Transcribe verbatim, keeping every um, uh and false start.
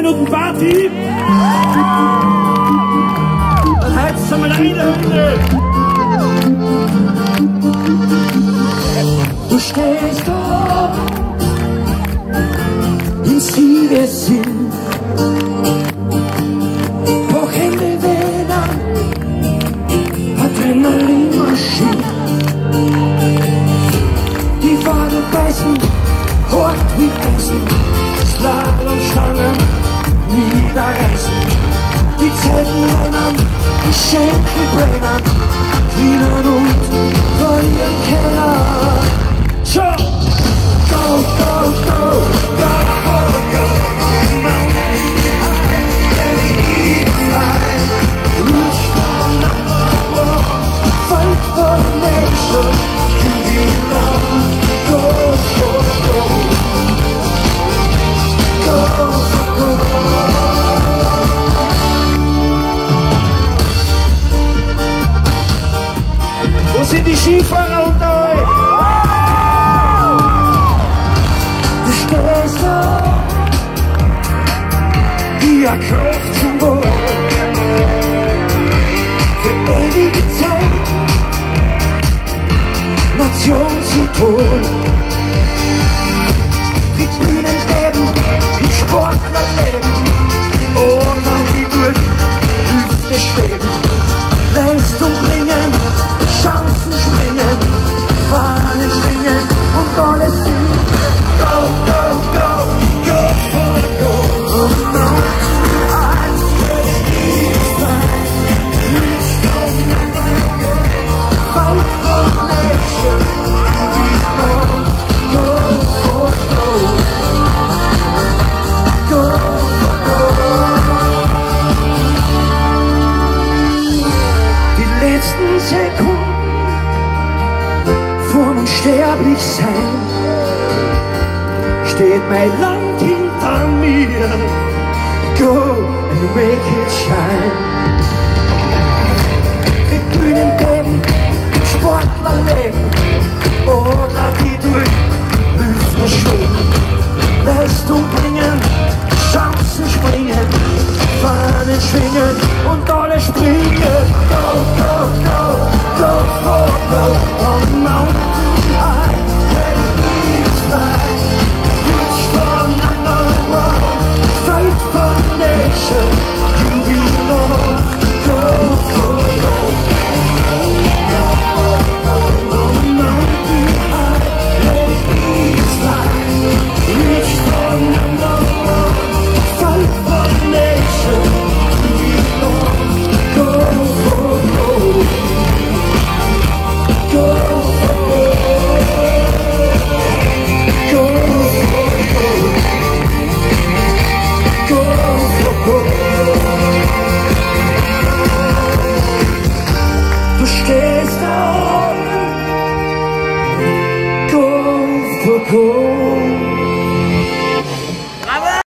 Minuten Party. Dann heizt einmal eine Hymne. Du stehst da im Siegesinn, hochhände Wälder, Adrenalinmaschine. Die Wale beißen, hart wie Eisen, Slalomstangen niederreißen. Die Zeiten rennen, die Schenkel brennen, Wiener und verlieren Keller. So, go, go, go, go, go, go, mountain high, let it fly, reach for number one, fight for the nation, you belong, go, go, go, go, go, go. Wo sind die Skifahrer unter euch? Du stehst da wie ein Kraftsymbol für ewige Zeit, Nationssymbol. Mit Bühnen leben, mit Sportler leben, ohne die durch Hüfte schweben, Leistung bringen, Chancen springen, Fahnen schwingen und alles singen. Go, go, go, go, go, go, oh, mountain high, let it fly, reach for number one, fight for the nation, we belong, go, go, go, go, go, die letzten Sekunden vorm Unsterblichsein steht mein Land hinter mir. Go and make it shine. Wir Bühnen leben, Sportler leben, oder die durch Hüften schwingen, Leistung bringen, Chancen springen, Fahnen schwingen und alle springen. Go, go, go, go, go, go, on the mountain high, let it fly, reach for number one, fight for the nation, you belong. Go, go, go, on the mountain high, let it fly, reach for number one, fight for the nation, you belong. Go, go, go, go, go, go, go, go. Du stehst da, go, go, go.